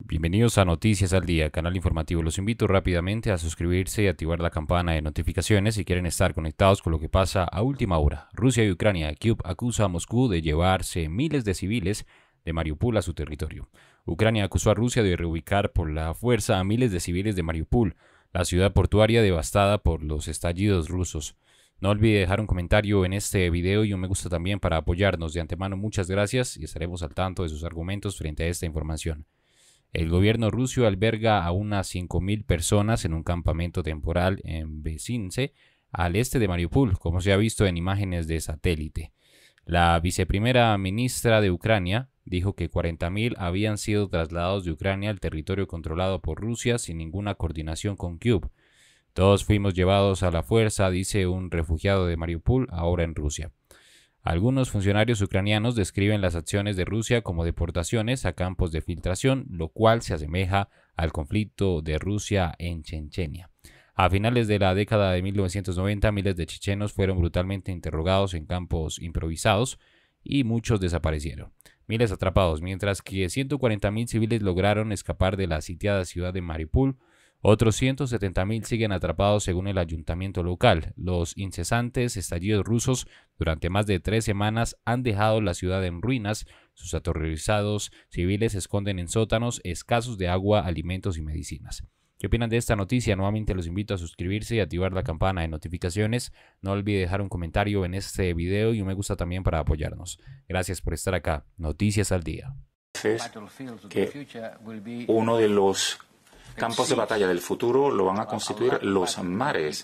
Bienvenidos a Noticias al Día, canal informativo. Los invito rápidamente a suscribirse y activar la campana de notificaciones si quieren estar conectados con lo que pasa a última hora. Rusia y Ucrania. Kyiv acusa a Moscú de llevarse miles de civiles de Mariupol a su territorio. Ucrania acusó a Rusia de reubicar por la fuerza a miles de civiles de Mariupol, la ciudad portuaria devastada por los estallidos rusos. No olvide dejar un comentario en este video y un me gusta también para apoyarnos. De antemano, muchas gracias y estaremos al tanto de sus argumentos frente a esta información. El gobierno ruso alberga a unas 5.000 personas en un campamento temporal en Vezince, al este de Mariupol, como se ha visto en imágenes de satélite. La viceprimera ministra de Ucrania dijo que 40.000 habían sido trasladados de Ucrania al territorio controlado por Rusia sin ninguna coordinación con Kyiv. Todos fuimos llevados a la fuerza, dice un refugiado de Mariupol, ahora en Rusia. Algunos funcionarios ucranianos describen las acciones de Rusia como deportaciones a campos de filtración, lo cual se asemeja al conflicto de Rusia en Chechenia. A finales de la década de 1990, miles de chechenos fueron brutalmente interrogados en campos improvisados y muchos desaparecieron. Miles atrapados, mientras que 140.000 civiles lograron escapar de la sitiada ciudad de Mariupol. Otros 170.000 siguen atrapados según el ayuntamiento local. Los incesantes estallidos rusos durante más de 3 semanas han dejado la ciudad en ruinas. Sus aterrorizados civiles se esconden en sótanos escasos de agua, alimentos y medicinas. ¿Qué opinan de esta noticia? Nuevamente los invito a suscribirse y activar la campana de notificaciones. No olvide dejar un comentario en este video y un me gusta también para apoyarnos. Gracias por estar acá. Noticias al Día. Que uno de los campos de batalla del futuro lo van a constituir los mares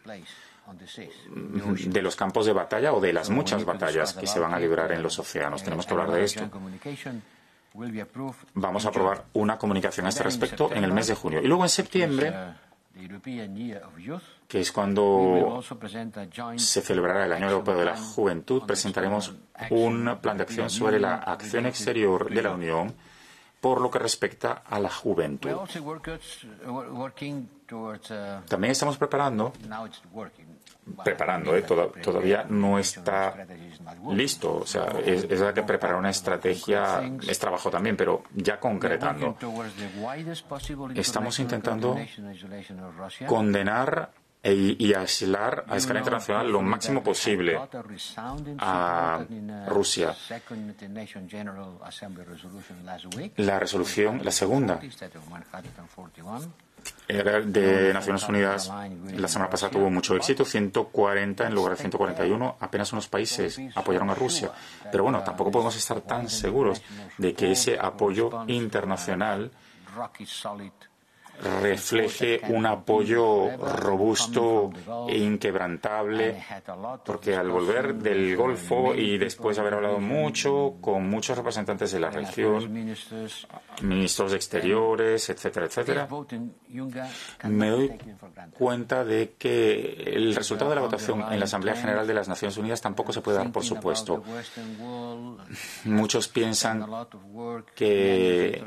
de los campos de batalla o de las muchas batallas que se van a librar en los océanos. Tenemos que hablar de esto. Vamos a aprobar una comunicación a este respecto en el mes de junio. Y luego en septiembre, que es cuando se celebrará el Año Europeo de la Juventud, presentaremos un plan de acción sobre la acción exterior de la Unión por lo que respecta a la juventud. También estamos preparando, todavía no está listo, o sea, es verdad que preparar una estrategia es trabajo también, pero ya concretando. Estamos intentando condenar y aislar a escala internacional lo máximo posible a Rusia. La resolución, la segunda de Naciones Unidas, la semana pasada tuvo mucho éxito, 140 en lugar de 141. Apenas unos países apoyaron a Rusia. Pero bueno, tampoco podemos estar tan seguros de que ese apoyo internacional refleje un apoyo robusto e inquebrantable, porque al volver del Golfo y después de haber hablado mucho con muchos representantes de la región, ministros de Exteriores, etcétera, etcétera, me doy cuenta de que el resultado de la votación en la Asamblea General de las Naciones Unidas tampoco se puede dar por supuesto. Muchos piensan que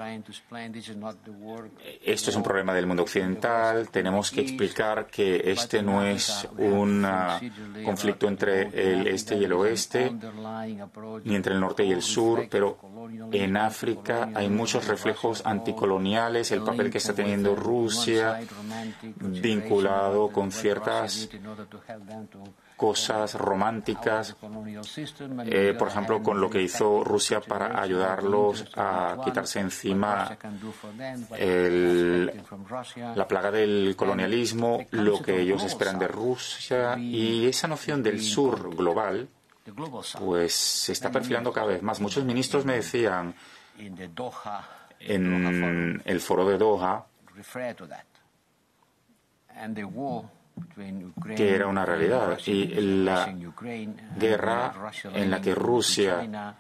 esto es un problema del mundo occidental. Tenemos que explicar que este no es un conflicto entre el este y el oeste, ni entre el norte y el sur, pero en África hay muchos reflejos anticoloniales, el papel que está teniendo Rusia vinculado con ciertas cosas románticas, por ejemplo, con lo que hizo Rusia para ayudarlos a quitarse encima la plaga del colonialismo, lo que ellos esperan de Rusia, y esa noción del sur global pues se está perfilando cada vez más. Muchos ministros me decían en el foro de Doha que era una realidad, y la guerra en la que Rusia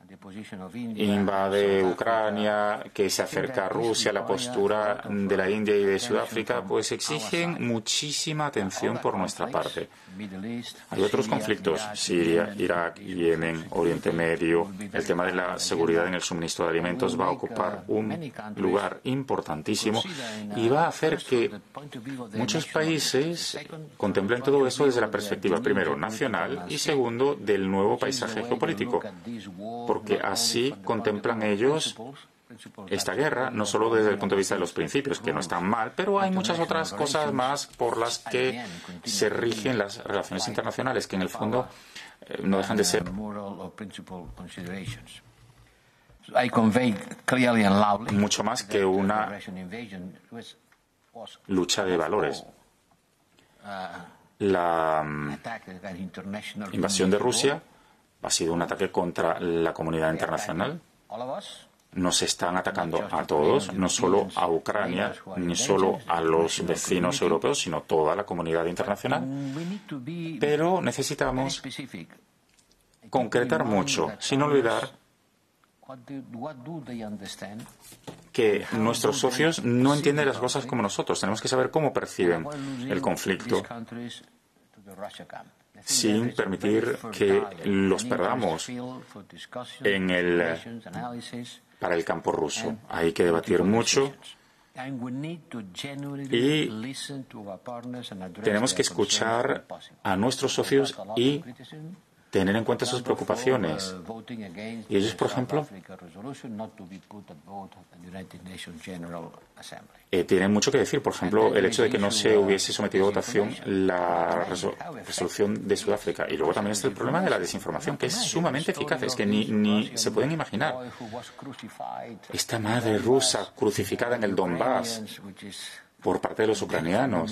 invade Ucrania, que se acerca a Rusia, la postura de la India y de Sudáfrica, pues exigen muchísima atención por nuestra parte. Hay otros conflictos: Siria, Irak, Yemen, Oriente Medio. El tema de la seguridad en el suministro de alimentos va a ocupar un lugar importantísimo y va a hacer que muchos países contemplen todo eso desde la perspectiva, primero, nacional y segundo, del nuevo paisaje geopolítico. Porque así contemplan ellos esta guerra, no solo desde el punto de vista de los principios, que no están mal, pero hay muchas otras cosas más por las que se rigen las relaciones internacionales, que en el fondo no dejan de ser mucho más que una lucha de valores. La invasión de Rusia ha sido un ataque contra la comunidad internacional. Nos están atacando a todos, no solo a Ucrania, ni solo a los vecinos europeos, sino toda la comunidad internacional. Pero necesitamos concretar mucho, sin olvidar que nuestros socios no entienden las cosas como nosotros. Tenemos que saber cómo perciben el conflicto sin permitir que los perdamos para el campo ruso. Hay que debatir mucho y tenemos que escuchar a nuestros socios y tener en cuenta sus preocupaciones. Y ellos, por ejemplo, tienen mucho que decir. Por ejemplo, el hecho de que no se hubiese sometido a votación la resolución de Sudáfrica. Y luego también está el problema de la desinformación, que es sumamente eficaz. Es que ni se pueden imaginar. Esta madre rusa crucificada en el Donbass por parte de los ucranianos.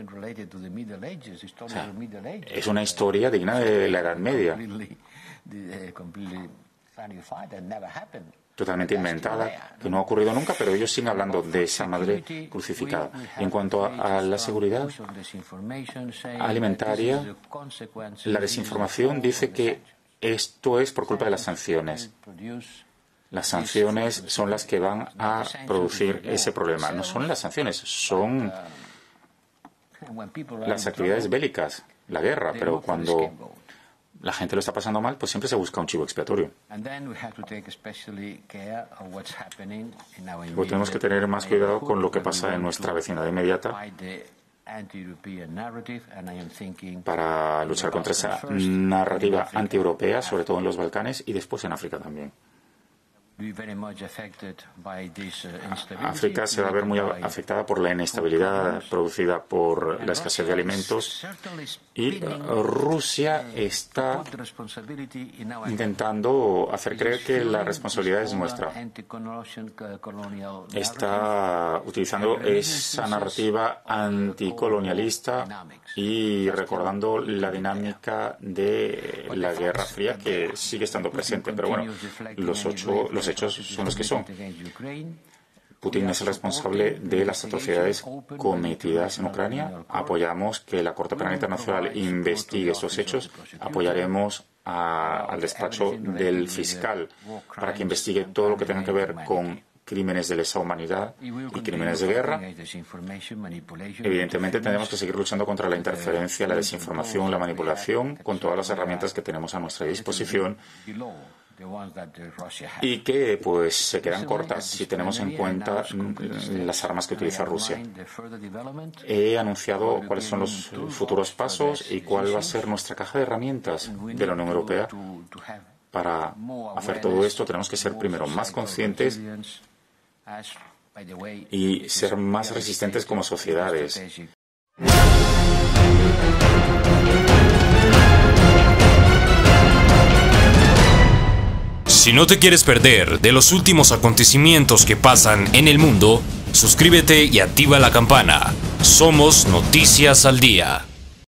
O sea, es una historia digna de la Edad Media. Totalmente inventada, que no ha ocurrido nunca, pero ellos siguen hablando de esa madre crucificada. Y en cuanto a la seguridad alimentaria, la desinformación dice que esto es por culpa de las sanciones. Las sanciones son las que van a producir ese problema. No son las sanciones, son las actividades bélicas, la guerra. Pero cuando la gente lo está pasando mal, pues siempre se busca un chivo expiatorio. Luego tenemos que tener más cuidado con lo que pasa en nuestra vecindad inmediata para luchar contra esa narrativa antieuropea, sobre todo en los Balcanes y después en África también. África se va a ver muy afectada por la inestabilidad producida por la escasez de alimentos y Rusia está intentando hacer creer que la responsabilidad es nuestra. Está utilizando esa narrativa anticolonialista y recordando la dinámica de la Guerra Fría que sigue estando presente. Pero bueno, los hechos son los que son. Putin es el responsable de las atrocidades cometidas en Ucrania. Apoyamos que la Corte Penal Internacional investigue estos hechos. Apoyaremos al despacho del fiscal para que investigue todo lo que tenga que ver con crímenes de lesa humanidad y crímenes de guerra. Evidentemente tenemos que seguir luchando contra la interferencia, la desinformación, la manipulación, con todas las herramientas que tenemos a nuestra disposición y que pues se quedan cortas si tenemos en cuenta las armas que utiliza Rusia. He anunciado cuáles son los futuros pasos y cuál va a ser nuestra caja de herramientas de la Unión Europea. Para hacer todo esto tenemos que ser primero más conscientes y ser más resistentes como sociedades. Si no te quieres perder de los últimos acontecimientos que pasan en el mundo, suscríbete y activa la campana. Somos Noticias al Día.